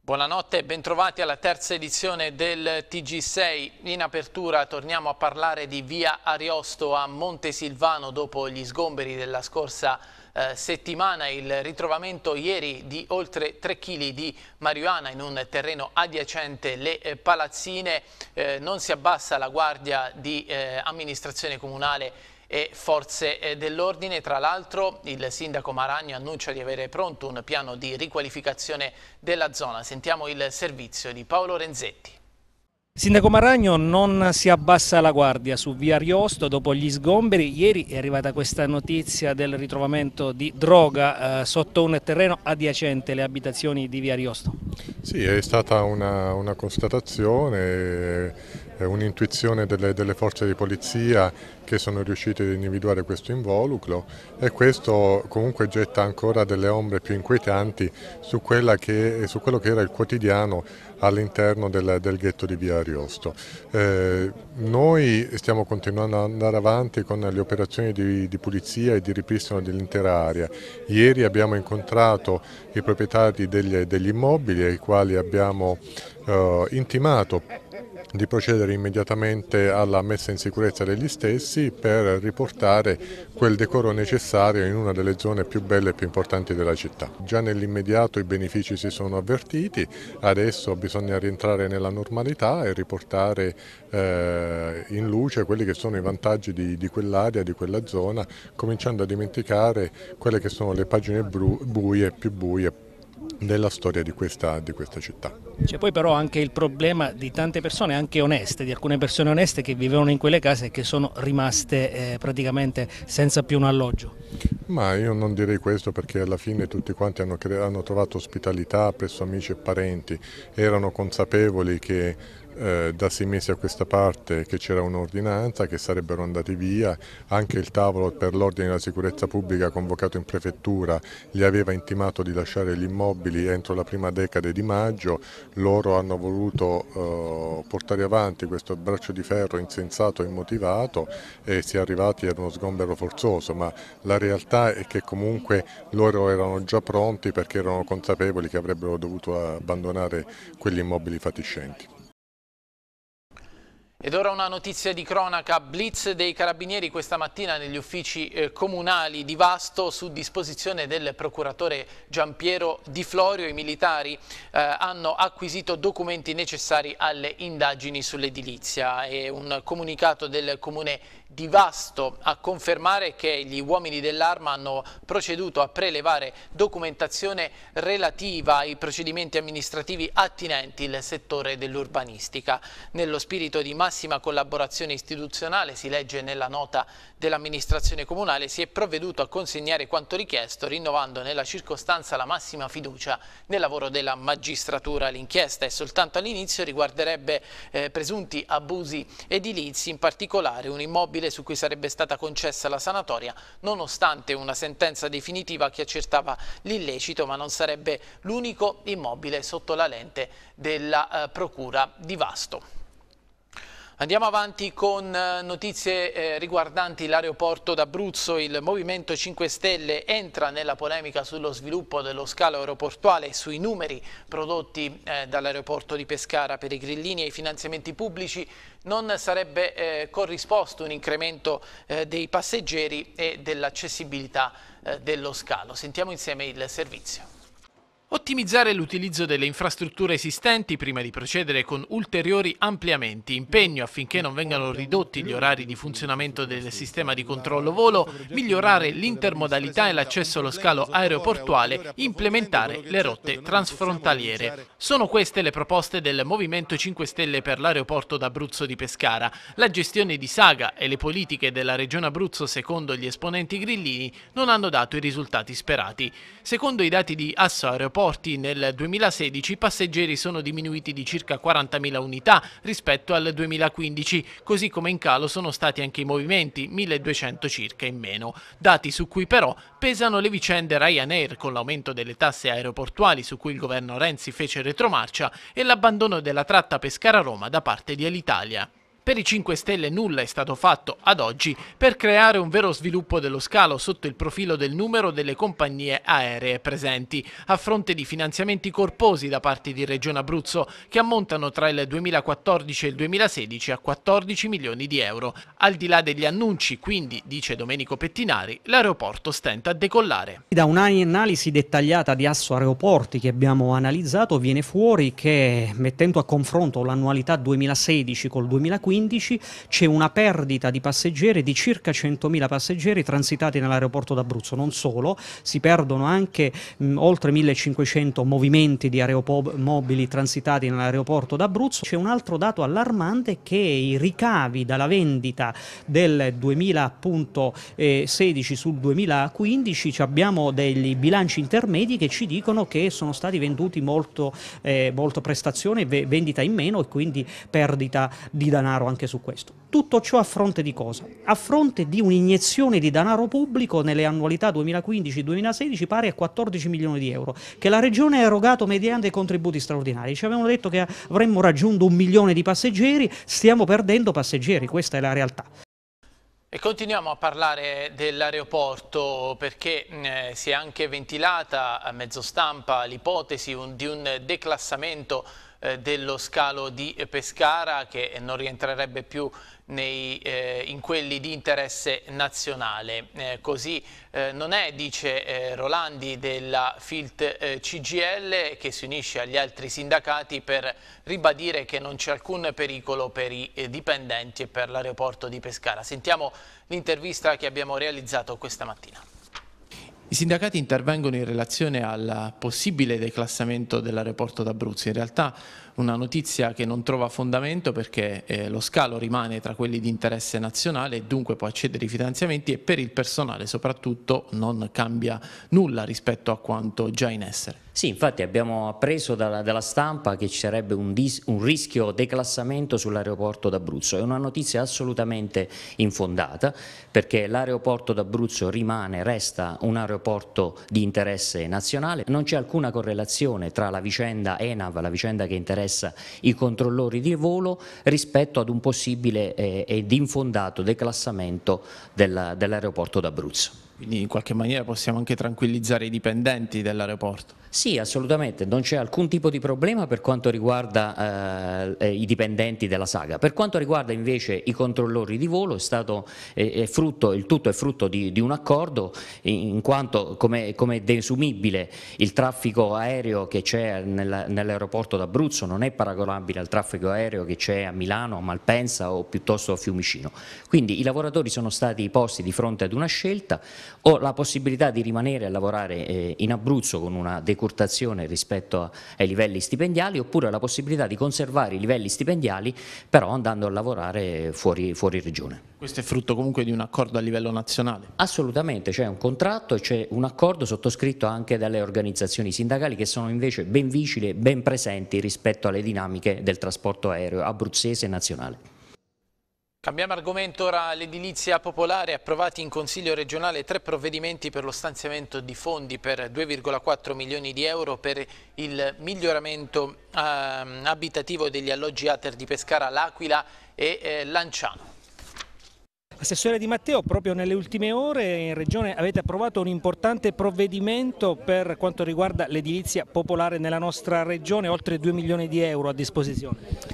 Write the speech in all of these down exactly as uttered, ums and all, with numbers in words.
Buonanotte e bentrovati alla terza edizione del T G sei. In apertura torniamo a parlare di via Ariosto a Montesilvano dopo gli sgomberi della scorsa eh, settimana. Il ritrovamento ieri di oltre tre chili di marijuana in un terreno adiacente le eh, Palazzine. Eh, non si abbassa la guardia di eh, amministrazione comunale e forze dell'ordine. Tra l'altro il sindaco Maragno annuncia di avere pronto un piano di riqualificazione della zona. Sentiamo il servizio di Paolo Renzetti. Sindaco Maragno non si abbassa la guardia su via Ariosto dopo gli sgomberi. Ieri è arrivata questa notizia del ritrovamento di droga eh, sotto un terreno adiacente alle abitazioni di via Ariosto. Sì, è stata una, una constatazione, un'intuizione delle, delle forze di polizia che sono riuscite ad individuare questo involucro, e questo comunque getta ancora delle ombre più inquietanti su, quella che, su quello che era il quotidiano all'interno del, del ghetto di via Ariosto. Eh, noi stiamo continuando ad andare avanti con le operazioni di, di pulizia e di ripristino dell'intera area. Ieri abbiamo incontrato i proprietari degli, degli immobili ai quali abbiamo eh, intimato di procedere immediatamente alla messa in sicurezza degli stessi per riportare quel decoro necessario in una delle zone più belle e più importanti della città. Già nell'immediato i benefici si sono avvertiti, adesso bisogna rientrare nella normalità e riportare eh, in luce quelli che sono i vantaggi di, di quell'area, di quella zona, cominciando a dimenticare quelle che sono le pagine buie, più buie della storia di questa, di questa città. C'è poi però anche il problema di tante persone, anche oneste, di alcune persone oneste che vivevano in quelle case e che sono rimaste eh, praticamente senza più un alloggio. Ma io non direi questo, perché alla fine tutti quanti hanno, hanno trovato ospitalità presso amici e parenti, erano consapevoli che eh, da sei mesi a questa parte che c'era un'ordinanza, che sarebbero andati via. Anche il tavolo per l'ordine e la sicurezza pubblica convocato in prefettura gli aveva intimato di lasciare gli immobili entro la prima decade di maggio. Loro hanno voluto eh, portare avanti questo braccio di ferro insensato e immotivato e si è arrivati ad uno sgombero forzoso, ma la realtà è che comunque loro erano già pronti, perché erano consapevoli che avrebbero dovuto abbandonare quegli immobili fatiscenti. Ed ora una notizia di cronaca: blitz dei carabinieri questa mattina negli uffici eh, comunali di Vasto su disposizione del procuratore Giampiero Di Florio. I militari eh, hanno acquisito documenti necessari alle indagini sull'edilizia, e un comunicato del comune di Vasto a confermare che gli uomini dell'Arma hanno proceduto a prelevare documentazione relativa ai procedimenti amministrativi attinenti il settore dell'urbanistica. Nello spirito di massima collaborazione istituzionale, si legge nella nota dell'amministrazione comunale, si è provveduto a consegnare quanto richiesto, rinnovando nella circostanza la massima fiducia nel lavoro della magistratura. L'inchiesta è soltanto all'inizio, riguarderebbe eh, presunti abusi edilizi, in particolare un immobile su cui sarebbe stata concessa la sanatoria nonostante una sentenza definitiva che accertava l'illecito, ma non sarebbe l'unico immobile sotto la lente della eh, procura di Vasto. Andiamo avanti con notizie eh, riguardanti l'aeroporto d'Abruzzo. Il Movimento cinque Stelle entra nella polemica sullo sviluppo dello scalo aeroportuale e sui numeri prodotti eh, dall'aeroporto di Pescara. Per i grillini e i finanziamenti pubblici non sarebbe eh, corrisposto un incremento eh, dei passeggeri e dell'accessibilità eh, dello scalo. Sentiamo insieme il servizio. Ottimizzare l'utilizzo delle infrastrutture esistenti prima di procedere con ulteriori ampliamenti, impegno affinché non vengano ridotti gli orari di funzionamento del sistema di controllo volo, migliorare l'intermodalità e l'accesso allo scalo aeroportuale, implementare le rotte transfrontaliere. Sono queste le proposte del Movimento cinque Stelle per l'aeroporto d'Abruzzo di Pescara. La gestione di Saga e le politiche della Regione Abruzzo, secondo gli esponenti grillini, non hanno dato i risultati sperati. Secondo i dati di Asso Aeroporti, nel duemilasedici i passeggeri sono diminuiti di circa quarantamila unità rispetto al duemilaquindici, così come in calo sono stati anche i movimenti, milleduecento circa in meno. Dati su cui però pesano le vicende Ryanair, con l'aumento delle tasse aeroportuali su cui il governo Renzi fece retromarcia, e l'abbandono della tratta Pescara-Roma da parte di Alitalia. Per i cinque Stelle nulla è stato fatto ad oggi per creare un vero sviluppo dello scalo sotto il profilo del numero delle compagnie aeree presenti, a fronte di finanziamenti corposi da parte di Regione Abruzzo che ammontano tra il duemilaquattordici e il duemilasedici a quattordici milioni di euro. Al di là degli annunci, quindi, dice Domenico Pettinari, l'aeroporto stenta a decollare. Da un'analisi dettagliata di Asso Aeroporti che abbiamo analizzato viene fuori che, mettendo a confronto l'annualità duemilasedici col duemilaquindici, c'è una perdita di passeggeri di circa centomila passeggeri transitati nell'aeroporto d'Abruzzo. Non solo, si perdono anche mh, oltre millecinquecento movimenti di aeromobili transitati nell'aeroporto d'Abruzzo. C'è un altro dato allarmante, che i ricavi dalla vendita del duemilasedici sul duemilaquindici, abbiamo dei bilanci intermedi che ci dicono che sono stati venduti molto, eh, molto prestazione, vendita in meno, e quindi perdita di denaro anche su questo. Tutto ciò a fronte di cosa? A fronte di un'iniezione di denaro pubblico nelle annualità duemilaquindici duemilasedici pari a quattordici milioni di euro, che la Regione ha erogato mediante contributi straordinari. Ci avevano detto che avremmo raggiunto un milione di passeggeri, stiamo perdendo passeggeri, questa è la realtà. E continuiamo a parlare dell'aeroporto perché eh, si è anche ventilata a mezzo stampa l'ipotesi di un declassamento eh, dello scalo di Pescara, che non rientrerebbe più nei, eh, in quelli di interesse nazionale. Eh, così eh, non è, dice eh, Rolandi della Filt eh, C G I L, che si unisce agli altri sindacati per ribadire che non c'è alcun pericolo per i eh, dipendenti e per l'aeroporto di Pescara. Sentiamo l'intervista che abbiamo realizzato questa mattina. I sindacati intervengono in relazione al possibile declassamento dell'aeroporto d'Abruzzo. In realtà una notizia che non trova fondamento, perché eh, lo scalo rimane tra quelli di interesse nazionale e dunque può accedere ai finanziamenti, e per il personale soprattutto non cambia nulla rispetto a quanto già in essere. Sì, infatti abbiamo appreso dalla, dalla stampa che ci sarebbe un, dis, un rischio declassamento sull'aeroporto d'Abruzzo. È una notizia assolutamente infondata, perché l'aeroporto d'Abruzzo rimane, resta un aeroporto di interesse nazionale. Non c'è alcuna correlazione tra la vicenda ENAV, la vicenda che interessa i controllori di volo, rispetto ad un possibile eh, ed infondato declassamento del, dell'aeroporto d'Abruzzo. Quindi in qualche maniera possiamo anche tranquillizzare i dipendenti dell'aeroporto. Sì, assolutamente, non c'è alcun tipo di problema per quanto riguarda eh, i dipendenti della Saga. Per quanto riguarda invece i controllori di volo, è stato, eh, è frutto, il tutto è frutto di, di un accordo, in quanto come, come è desumibile il traffico aereo che c'è nell'aeroporto d'Abruzzo non è paragonabile al traffico aereo che c'è a Milano, a Malpensa o piuttosto a Fiumicino. Quindi i lavoratori sono stati posti di fronte ad una scelta: o la possibilità di rimanere a lavorare eh, in Abruzzo con una decurtazione rispetto a, ai livelli stipendiali, oppure la possibilità di conservare i livelli stipendiali però andando a lavorare fuori, fuori regione. Questo è frutto comunque di un accordo a livello nazionale? Assolutamente, c'è un contratto e c'è un accordo sottoscritto anche dalle organizzazioni sindacali, che sono invece ben vigili e ben presenti rispetto alle dinamiche del trasporto aereo abruzzese e nazionale. Cambiamo argomento ora. L'edilizia popolare. Approvati in Consiglio regionale tre provvedimenti per lo stanziamento di fondi per due virgola quattro milioni di euro per il miglioramento eh, abitativo degli alloggi Ater di Pescara, L'Aquila e eh, Lanciano. Assessore Di Matteo, proprio nelle ultime ore in Regione avete approvato un importante provvedimento per quanto riguarda l'edilizia popolare nella nostra Regione, oltre due milioni di euro a disposizione.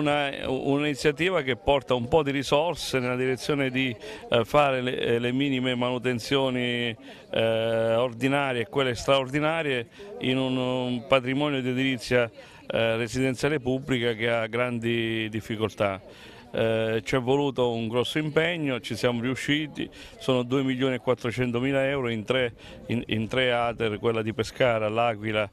Un'iniziativa che porta un po' di risorse nella direzione di eh, fare le, le minime manutenzioni eh, ordinarie e quelle straordinarie in un, un patrimonio di edilizia eh, residenziale pubblica che ha grandi difficoltà. Eh, ci è voluto un grosso impegno, ci siamo riusciti, sono due milioni e quattrocentomila euro in tre, in, in tre Ater, quella di Pescara, L'Aquila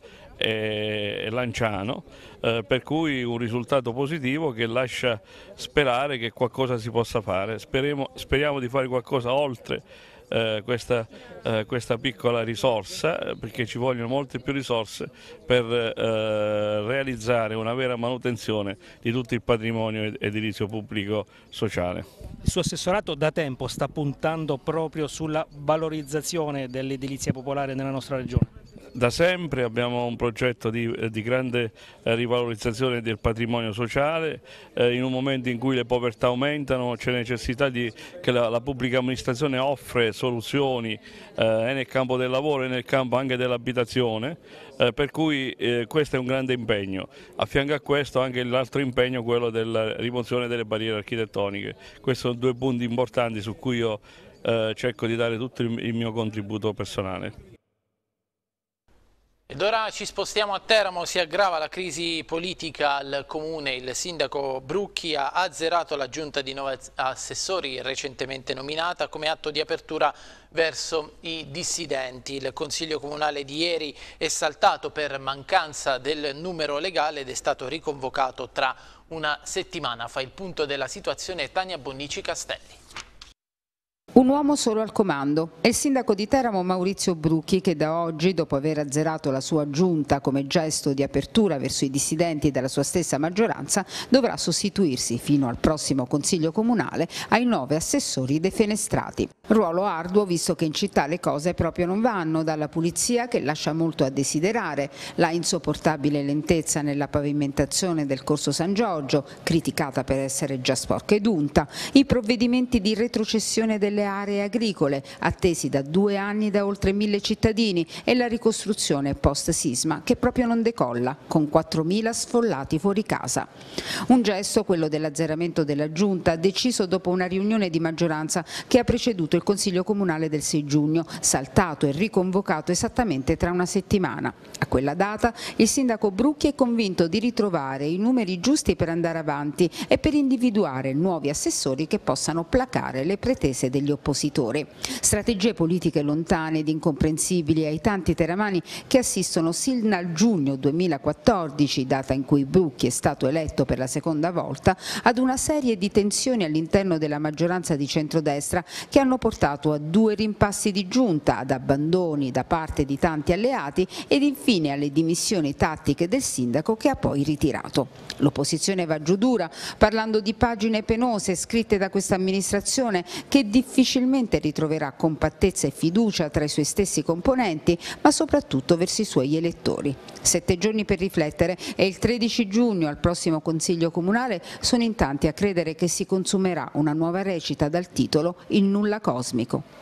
e Lanciano, eh, per cui un risultato positivo che lascia sperare che qualcosa si possa fare. Speriamo, speriamo di fare qualcosa oltre eh, questa, eh, questa piccola risorsa, perché ci vogliono molte più risorse per eh, realizzare una vera manutenzione di tutto il patrimonio edilizio pubblico sociale. Il suo assessorato da tempo sta puntando proprio sulla valorizzazione dell'edilizia popolare nella nostra regione? da sempre, abbiamo un progetto di, di grande eh, rivalorizzazione del patrimonio sociale, eh, in un momento in cui le povertà aumentano c'è necessità di, che la, la pubblica amministrazione offre soluzioni eh, nel campo del lavoro e nel campo anche dell'abitazione, eh, per cui eh, questo è un grande impegno. A fianco a questo anche l'altro impegno, quello della rimozione delle barriere architettoniche. Questi sono due punti importanti su cui io eh, cerco di dare tutto il, il mio contributo personale. Ed ora ci spostiamo a Teramo, si aggrava la crisi politica al comune, il sindaco Brucchi ha azzerato la giunta di nove assessori recentemente nominata come atto di apertura verso i dissidenti. Il consiglio comunale di ieri è saltato per mancanza del numero legale ed è stato riconvocato tra una settimana. Fa il punto della situazione Tania Bonnici Castelli. Un uomo solo al comando è il sindaco di Teramo Maurizio Brucchi, che da oggi, dopo aver azzerato la sua giunta come gesto di apertura verso i dissidenti della sua stessa maggioranza, dovrà sostituirsi fino al prossimo consiglio comunale ai nove assessori defenestrati. Ruolo arduo, visto che in città le cose proprio non vanno, dalla pulizia che lascia molto a desiderare, la insopportabile lentezza nella pavimentazione del corso San Giorgio, criticata per essere già sporca ed unta, i provvedimenti di retrocessione delle aree agricole, attesi da due anni da oltre mille cittadini, e la ricostruzione post-sisma che proprio non decolla, con quattromila sfollati fuori casa. Un gesto, quello dell'azzeramento della giunta, deciso dopo una riunione di maggioranza che ha preceduto il Consiglio Comunale del sei giugno, saltato e riconvocato esattamente tra una settimana. A quella data il sindaco Brucchi è convinto di ritrovare i numeri giusti per andare avanti e per individuare nuovi assessori che possano placare le pretese degli oppositori. Strategie politiche lontane ed incomprensibili ai tanti teramani che assistono sin dal giugno duemilaquattordici, data in cui Brucchi è stato eletto per la seconda volta, ad una serie di tensioni all'interno della maggioranza di centrodestra che hanno portato a due rimpassi di giunta, ad abbandoni da parte di tanti alleati ed infine alle dimissioni tattiche del sindaco, che ha poi ritirato. L'opposizione va giù dura, parlando di pagine penose scritte da questa amministrazione che difficilmente ritroverà compattezza e fiducia tra i suoi stessi componenti, ma soprattutto verso i suoi elettori. Sette giorni per riflettere e il tredici giugno al prossimo Consiglio Comunale sono in tanti a credere che si consumerà una nuova recita dal titolo Il nulla cosmico.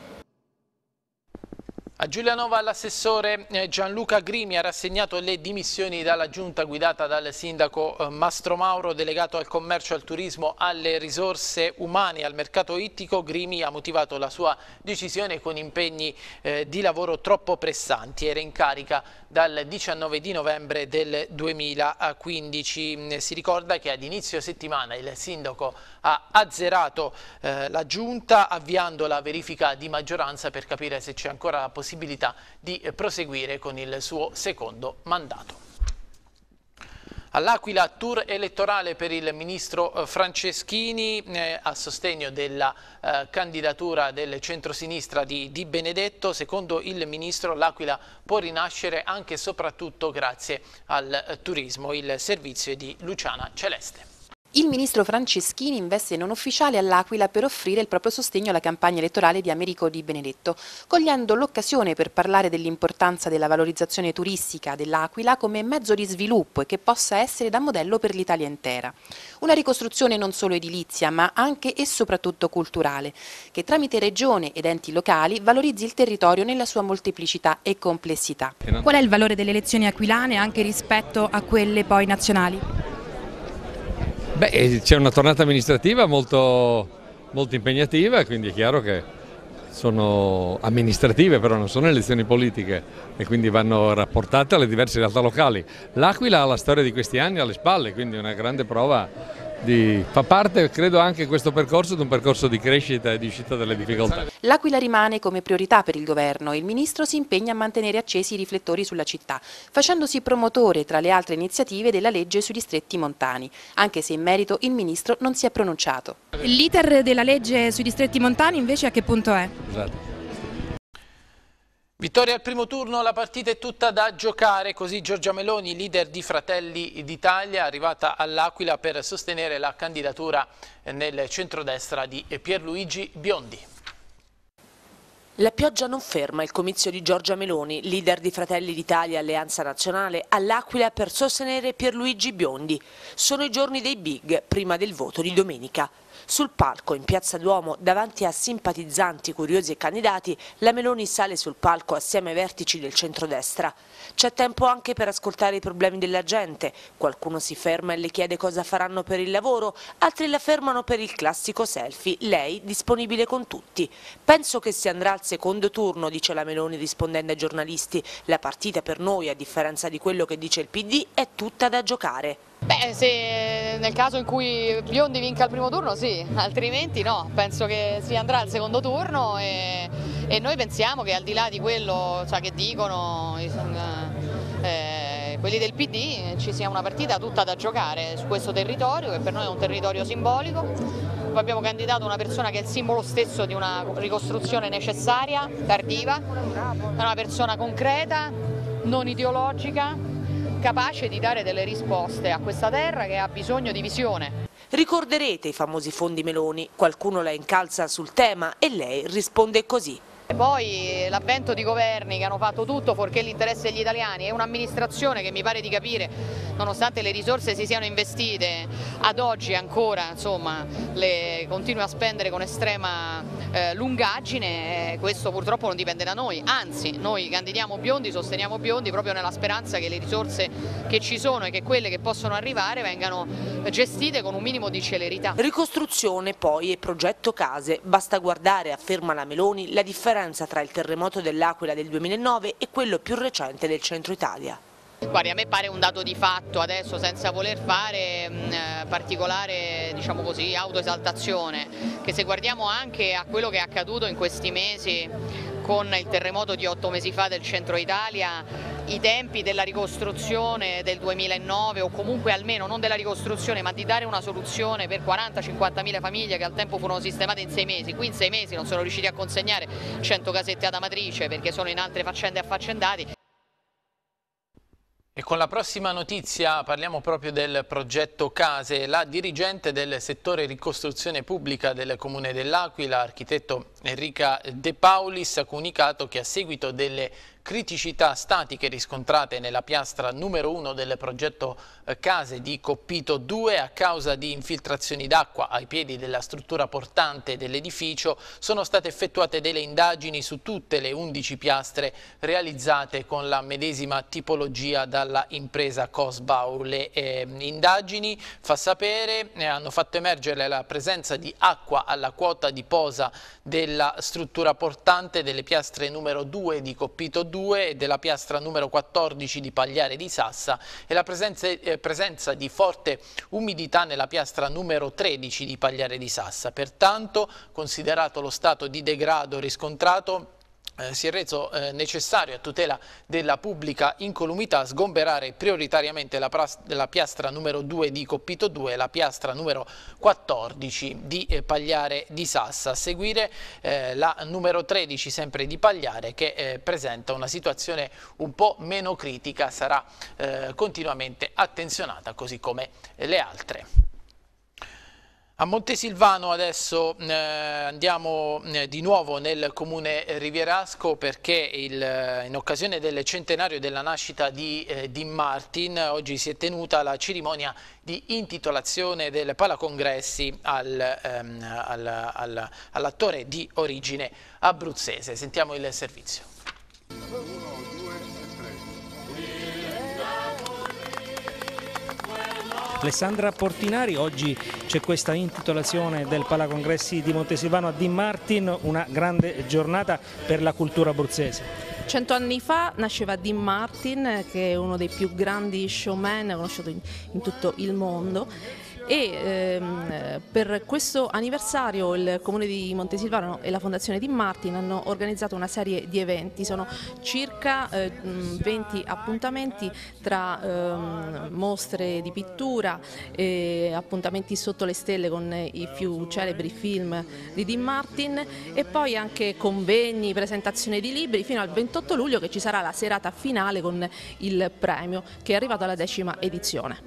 A Giulianova l'assessore Gianluca Grimi ha rassegnato le dimissioni dalla giunta guidata dal sindaco Mastro Mauro, delegato al commercio, al turismo, alle risorse umane e al mercato ittico. Grimi ha motivato la sua decisione con impegni eh, di lavoro troppo pressanti. Era in carica dal diciannove di novembre del duemilaquindici. Si ricorda che ad inizio settimana il sindaco ha azzerato eh, la giunta, avviando la verifica di maggioranza per capire se c'è ancora la possibilità di eh, proseguire con il suo secondo mandato. All'Aquila tour elettorale per il ministro Franceschini eh, a sostegno della eh, candidatura del centrosinistra di Di Benedetto. Secondo il ministro l'Aquila può rinascere anche e soprattutto grazie al eh, turismo. Il servizio è di Luciana Celeste. Il ministro Franceschini in veste non ufficiale all'Aquila per offrire il proprio sostegno alla campagna elettorale di Americo Di Benedetto, cogliendo l'occasione per parlare dell'importanza della valorizzazione turistica dell'Aquila come mezzo di sviluppo e che possa essere da modello per l'Italia intera. Una ricostruzione non solo edilizia, ma anche e soprattutto culturale, che tramite regione ed enti locali valorizzi il territorio nella sua molteplicità e complessità. Qual è il valore delle elezioni aquilane anche rispetto a quelle poi nazionali? Beh, c'è una tornata amministrativa molto, molto impegnativa, quindi è chiaro che sono amministrative, però non sono elezioni politiche e quindi vanno rapportate alle diverse realtà locali. L'Aquila ha la storia di questi anni alle spalle, quindi è una grande prova. Di, fa parte, credo, anche questo percorso di un percorso di crescita e di uscita dalle difficoltà. L'Aquila rimane come priorità per il governo e il ministro si impegna a mantenere accesi i riflettori sulla città, facendosi promotore tra le altre iniziative della legge sui distretti montani, anche se in merito il ministro non si è pronunciato. L'iter della legge sui distretti montani invece a che punto è? Esatto. Vittoria al primo turno, la partita è tutta da giocare, così Giorgia Meloni, leader di Fratelli d'Italia, è arrivata all'Aquila per sostenere la candidatura nel centrodestra di Pierluigi Biondi. La pioggia non ferma il comizio di Giorgia Meloni, leader di Fratelli d'Italia Alleanza Nazionale, all'Aquila per sostenere Pierluigi Biondi. Sono i giorni dei big, prima del voto di domenica. Sul palco, in Piazza Duomo, davanti a simpatizzanti, curiosi e candidati, la Meloni sale sul palco assieme ai vertici del centrodestra. C'è tempo anche per ascoltare i problemi della gente. Qualcuno si ferma e le chiede cosa faranno per il lavoro, altri la fermano per il classico selfie, lei disponibile con tutti. Penso che si andrà al secondo turno, dice la Meloni rispondendo ai giornalisti. La partita per noi, a differenza di quello che dice il P D, è tutta da giocare. Beh, se nel caso in cui Biondi vinca il primo turno sì, altrimenti no, penso che si andrà al secondo turno e, e noi pensiamo che al di là di quello cioè, che dicono eh, quelli del P D ci sia una partita tutta da giocare su questo territorio che per noi è un territorio simbolico. Poi abbiamo candidato una persona che è il simbolo stesso di una ricostruzione necessaria, tardiva, è una persona concreta, non ideologica, capace di dare delle risposte a questa terra che ha bisogno di visione. Ricorderete i famosi fondi Meloni, qualcuno la incalza sul tema e lei risponde così. E poi l'avvento di governi che hanno fatto tutto fuorché l'interesse degli italiani e un'amministrazione che mi pare di capire, nonostante le risorse si siano investite, ad oggi ancora insomma, le continua a spendere con estrema eh, lungaggine, eh, questo purtroppo non dipende da noi, anzi noi candidiamo Biondi, sosteniamo Biondi proprio nella speranza che le risorse che ci sono e che quelle che possono arrivare vengano gestite con un minimo di celerità. Ricostruzione poi e progetto case, basta guardare, afferma la Meloni, la differenza tra il terremoto dell'Aquila del duemilanove e quello più recente del centro Italia. Guardi, a me pare un dato di fatto adesso, senza voler fare mh, particolare, diciamo così, autoesaltazione, che se guardiamo anche a quello che è accaduto in questi mesi con il terremoto di otto mesi fa del centro Italia, i tempi della ricostruzione del duemilanove o comunque almeno non della ricostruzione ma di dare una soluzione per quaranta cinquanta mila famiglie che al tempo furono sistemate in sei mesi, qui in sei mesi non sono riusciti a consegnare cento casette ad Amatrice perché sono in altre faccende affaccendati. E con la prossima notizia parliamo proprio del progetto Case. La dirigente del settore ricostruzione pubblica del Comune dell'Aquila, architetto Enrica De Paulis, ha comunicato che a seguito delle criticità statiche riscontrate nella piastra numero uno del progetto Case di Coppito due a causa di infiltrazioni d'acqua ai piedi della struttura portante dell'edificio sono state effettuate delle indagini su tutte le undici piastre realizzate con la medesima tipologia dalla impresa Cosbau. Le eh, indagini, fa sapere, eh, hanno fatto emergere la presenza di acqua alla quota di posa della struttura portante delle piastre numero due di Coppito due e della piastra numero quattordici di Pagliare di Sassa e la presenza, eh, presenza di forte umidità nella piastra numero tredici di Pagliare di Sassa. Pertanto, considerato lo stato di degrado riscontrato, Eh, si è reso eh, necessario a tutela della pubblica incolumità sgomberare prioritariamente la, la piastra numero due di Coppito due e la piastra numero quattordici di eh, Pagliare di Sassa. A seguire eh, la numero tredici sempre di Pagliare che eh, presenta una situazione un po' meno critica, sarà eh, continuamente attenzionata così come le altre. A Montesilvano adesso eh, andiamo eh, di nuovo nel comune rivierasco perché il, in occasione del centenario della nascita di eh, Dean Martin oggi si è tenuta la cerimonia di intitolazione del Palacongressi al, ehm, al, al, all'attore di origine abruzzese. Sentiamo il servizio. Alessandra Portinari, oggi c'è questa intitolazione del Palacongressi di Montesilvano a Dean Martin, una grande giornata per la cultura abruzzese. Cento anni fa nasceva Dean Martin, che è uno dei più grandi showman conosciuto in, in tutto il mondo. E ehm, per questo anniversario il Comune di Montesilvano e la Fondazione Dean Martin hanno organizzato una serie di eventi, sono circa eh, venti appuntamenti tra ehm, mostre di pittura, e appuntamenti sotto le stelle con i più celebri film di Dean Martin e poi anche convegni, presentazioni di libri fino al ventotto luglio che ci sarà la serata finale con il premio che è arrivato alla decima edizione.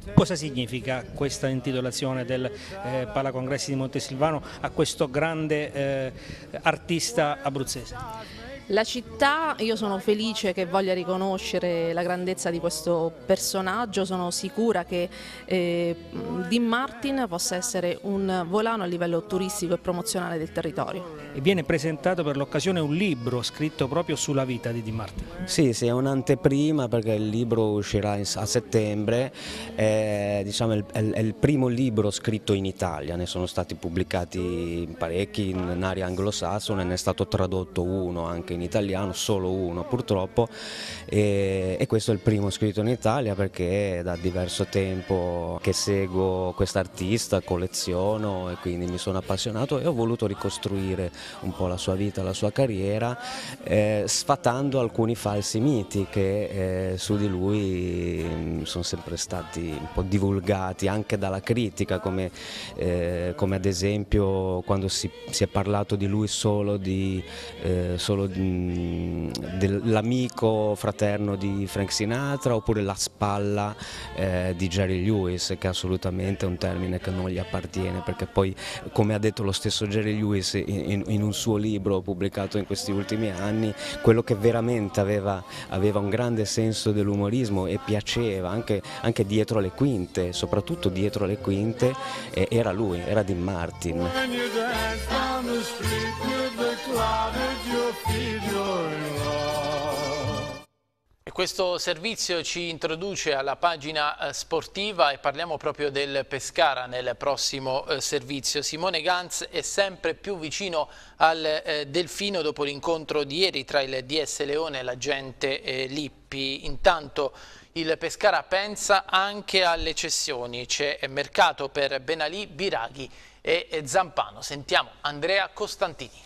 Cosa significa questa intitolazione del eh, Palacongressi di Montesilvano a questo grande eh, artista abruzzese? La città, io sono felice che voglia riconoscere la grandezza di questo personaggio, sono sicura che eh, Dean Martin possa essere un volano a livello turistico e promozionale del territorio. E viene presentato per l'occasione un libro scritto proprio sulla vita di Dean Martin. Sì, sì, è un'anteprima perché il libro uscirà in, a settembre, è, diciamo, è, è il primo libro scritto in Italia, ne sono stati pubblicati parecchi in, in area anglosassone, ne è stato tradotto uno anche in italiano, solo uno purtroppo, e, e questo è il primo scritto in Italia perché è da diverso tempo che seguo quest'artista, colleziono e quindi mi sono appassionato e ho voluto ricostruire un po' la sua vita, la sua carriera, eh, sfatando alcuni falsi miti che eh, su di lui mh, sono sempre stati un po' divulgati anche dalla critica, come, eh, come ad esempio quando si, si è parlato di lui solo di, eh, solo di dell'amico fraterno di Frank Sinatra, oppure la spalla eh, di Jerry Lewis, che assolutamente è un termine che non gli appartiene, perché poi, come ha detto lo stesso Jerry Lewis in, in un suo libro pubblicato in questi ultimi anni, quello che veramente aveva, aveva un grande senso dell'umorismo e piaceva anche, anche dietro le quinte, soprattutto dietro le quinte, eh, era lui, era Dean Martin. E questo servizio ci introduce alla pagina eh, sportiva e parliamo proprio del Pescara nel prossimo eh, servizio. Simone Ganz è sempre più vicino al eh, Delfino dopo l'incontro di ieri tra il D S Leone e l'agente eh, Lippi. Intanto il Pescara pensa anche alle cessioni, c'è mercato per Benalì, Biraghi e eh, Zampano. Sentiamo Andrea Costantini.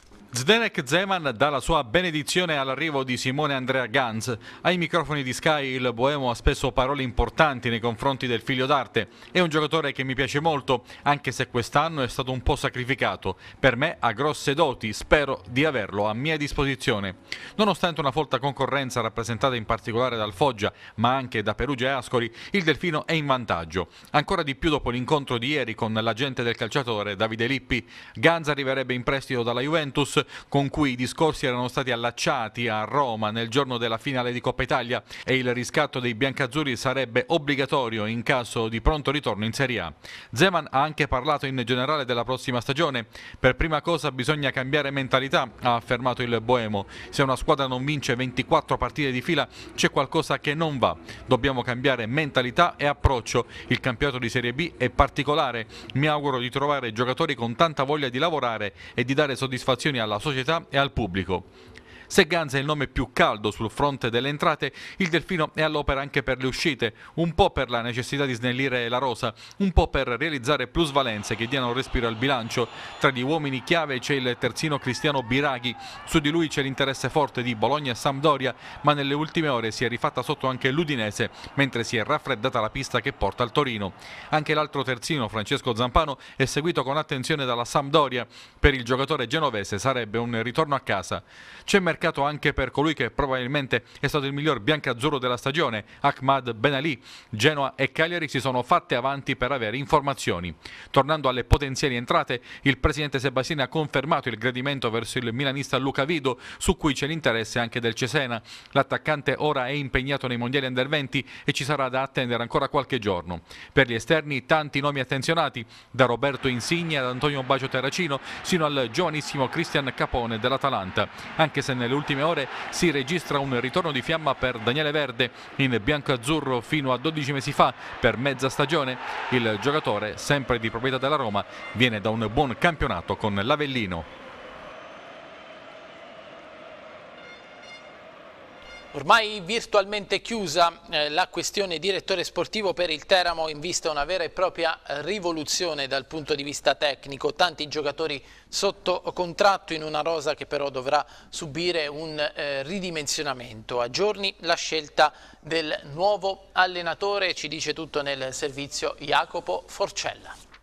Zdenek Zeman dà la sua benedizione all'arrivo di Simone Andrea Ganz. Ai microfoni di Sky il boemo ha spesso parole importanti nei confronti del figlio d'arte. È un giocatore che mi piace molto, anche se quest'anno è stato un po' sacrificato. Per me ha grosse doti, spero di averlo a mia disposizione. Nonostante una folta concorrenza rappresentata in particolare dal Foggia, ma anche da Perugia e Ascoli, il Delfino è in vantaggio. Ancora di più dopo l'incontro di ieri con l'agente del calciatore Davide Lippi. Ganz arriverebbe in prestito dalla Juventus, con cui i discorsi erano stati allacciati a Roma nel giorno della finale di Coppa Italia, e il riscatto dei biancazzurri sarebbe obbligatorio in caso di pronto ritorno in Serie A. Zeman ha anche parlato in generale della prossima stagione. Per prima cosa bisogna cambiare mentalità, ha affermato il boemo. Se una squadra non vince ventiquattro partite di fila c'è qualcosa che non va. Dobbiamo cambiare mentalità e approccio. Il campionato di Serie B è particolare. Mi auguro di trovare giocatori con tanta voglia di lavorare e di dare soddisfazioni alla alla società e al pubblico. Se Ganz è il nome più caldo sul fronte delle entrate, il Delfino è all'opera anche per le uscite, un po' per la necessità di snellire la rosa, un po' per realizzare plusvalenze che diano respiro al bilancio. Tra gli uomini chiave c'è il terzino Cristiano Biraghi, su di lui c'è l'interesse forte di Bologna e Sampdoria, ma nelle ultime ore si è rifatta sotto anche l'Udinese, mentre si è raffreddata la pista che porta al Torino. Anche l'altro terzino, Francesco Zampano, è seguito con attenzione dalla Sampdoria. Per il giocatore genovese sarebbe un ritorno a casa. C'è mercato anche per colui che probabilmente è stato il miglior biancazzurro della stagione, Ahmad Benalì. Genoa e Cagliari si sono fatte avanti per avere informazioni. Tornando alle potenziali entrate, il presidente Sebastiani ha confermato il gradimento verso il milanista Luca Vido, su cui c'è l'interesse anche del Cesena. L'attaccante ora è impegnato nei mondiali under venti e ci sarà da attendere ancora qualche giorno. Per gli esterni tanti nomi attenzionati, da Roberto Insigne ad Antonio Bacio Terracino sino al giovanissimo Cristian Capone dell'Atalanta, anche se nelle ultime ore si registra un ritorno di fiamma per Daniele Verde, in bianco-azzurro fino a dodici mesi fa per mezza stagione. Il giocatore, sempre di proprietà della Roma, viene da un buon campionato con l'Avellino. Ormai virtualmente chiusa eh, la questione direttore sportivo per il Teramo, in vista una vera e propria rivoluzione dal punto di vista tecnico. Tanti giocatori sotto contratto in una rosa che però dovrà subire un eh, ridimensionamento. A giorni la scelta del nuovo allenatore, ci dice tutto nel servizio Jacopo Forcella.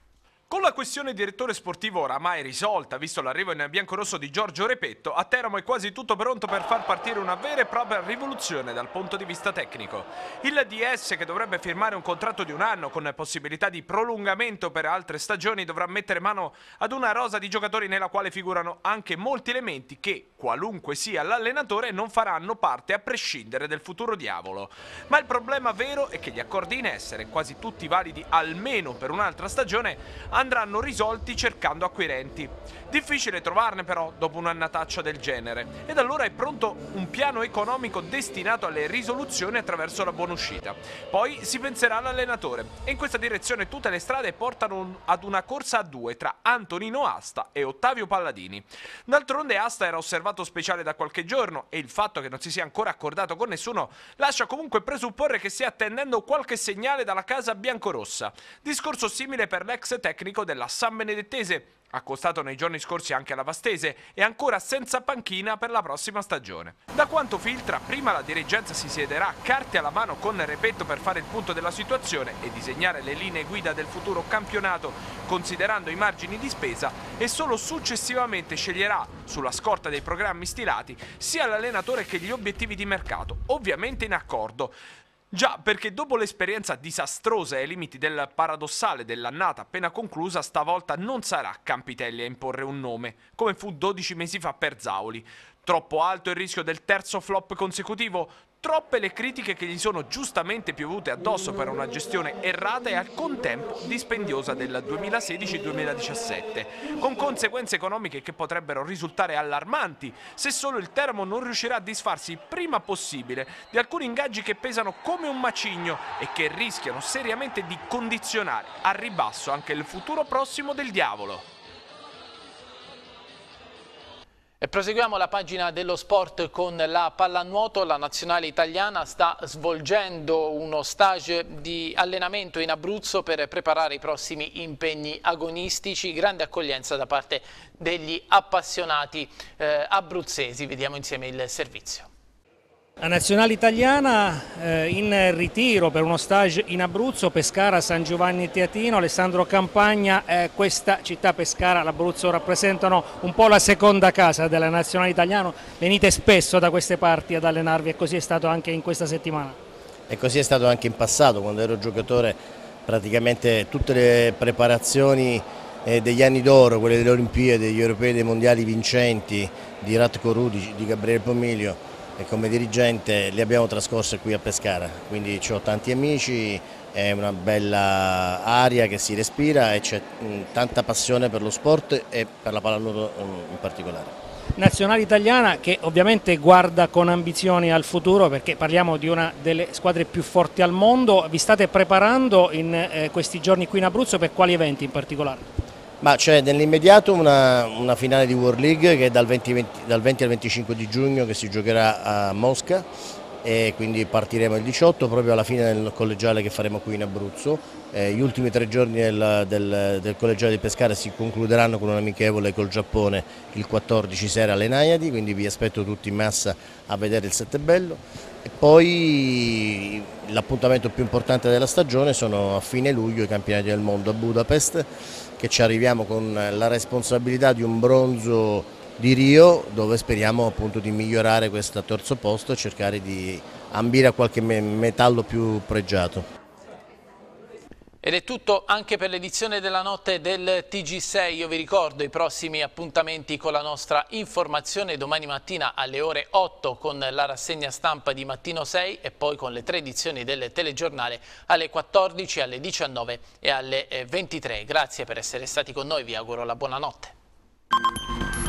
Con la questione direttore sportivo oramai risolta, visto l'arrivo in biancorosso di Giorgio Repetto, a Teramo è quasi tutto pronto per far partire una vera e propria rivoluzione dal punto di vista tecnico. Il D S, che dovrebbe firmare un contratto di un anno con possibilità di prolungamento per altre stagioni, dovrà mettere mano ad una rosa di giocatori nella quale figurano anche molti elementi che, qualunque sia l'allenatore, non faranno parte a prescindere del futuro diavolo. Ma il problema vero è che gli accordi in essere, quasi tutti validi almeno per un'altra stagione, andranno risolti cercando acquirenti. Difficile trovarne però dopo un'annataccia del genere, ed allora è pronto un piano economico destinato alle risoluzioni attraverso la buonuscita. Poi si penserà all'allenatore, e in questa direzione tutte le strade portano ad una corsa a due tra Antonino Asta e Ottavio Palladini. D'altronde Asta era osservato speciale da qualche giorno, e il fatto che non si sia ancora accordato con nessuno lascia comunque presupporre che stia attendendo qualche segnale dalla casa biancorossa. Discorso simile per l'ex tecnico della San Benedettese, accostato nei giorni scorsi anche alla Vastese e ancora senza panchina per la prossima stagione. Da quanto filtra, prima la dirigenza si siederà carte alla mano con Repetto per fare il punto della situazione e disegnare le linee guida del futuro campionato considerando i margini di spesa, e solo successivamente sceglierà, sulla scorta dei programmi stilati, sia l'allenatore che gli obiettivi di mercato, ovviamente in accordo. Già, perché dopo l'esperienza disastrosa ai limiti del paradossale dell'annata appena conclusa, stavolta non sarà Campitelli a imporre un nome, come fu dodici mesi fa per Zauli. Troppo alto il rischio del terzo flop consecutivo? Troppe le critiche che gli sono giustamente piovute addosso per una gestione errata e al contempo dispendiosa del duemilasedici duemiladiciassette, con conseguenze economiche che potrebbero risultare allarmanti se solo il Teramo non riuscirà a disfarsi prima possibile di alcuni ingaggi che pesano come un macigno e che rischiano seriamente di condizionare a ribasso anche il futuro prossimo del diavolo. E proseguiamo la pagina dello sport con la pallanuoto. La nazionale italiana sta svolgendo uno stage di allenamento in Abruzzo per preparare i prossimi impegni agonistici. Grande accoglienza da parte degli appassionati eh, abruzzesi. Vediamo insieme il servizio. La nazionale italiana eh, in ritiro per uno stage in Abruzzo, Pescara, San Giovanni Teatino, Alessandro Campagna. Eh, questa città, Pescara, l'Abruzzo, rappresentano un po' la seconda casa della nazionale italiana. Venite spesso da queste parti ad allenarvi, e così è stato anche in questa settimana. E così è stato anche in passato, quando ero giocatore. Praticamente tutte le preparazioni eh, degli anni d'oro, quelle delle Olimpiadi, degli Europei, dei Mondiali vincenti, di Ratko Rudic, di Gabriele Pomiglio, e come dirigente le abbiamo trascorse qui a Pescara, quindi ho tanti amici, è una bella aria che si respira e c'è tanta passione per lo sport e per la pallanuoto in particolare. Nazionale italiana che ovviamente guarda con ambizioni al futuro, perché parliamo di una delle squadre più forti al mondo. Vi state preparando in eh, questi giorni qui in Abruzzo per quali eventi in particolare? Ma c'è nell'immediato una, una finale di World League che è dal venti, venti, dal venti al venticinque di giugno, che si giocherà a Mosca, e quindi partiremo il diciotto proprio alla fine del collegiale che faremo qui in Abruzzo. Eh, gli ultimi tre giorni del, del, del collegiale di Pescara si concluderanno con un amichevole col Giappone il quattordici sera alle Naiadi, quindi vi aspetto tutti in massa a vedere il Settebello. E poi l'appuntamento più importante della stagione sono a fine luglio i campionati del mondo a Budapest, che ci arriviamo con la responsabilità di un bronzo di Rio, dove speriamo appunto di migliorare questo terzo posto e cercare di ambire a qualche metallo più pregiato. Ed è tutto anche per l'edizione della notte del T G sei. Io vi ricordo i prossimi appuntamenti con la nostra informazione: domani mattina alle ore otto con la rassegna stampa di Mattino sei, e poi con le tre edizioni del telegiornale alle quattordici, alle diciannove e alle ventitré. Grazie per essere stati con noi, vi auguro la buonanotte.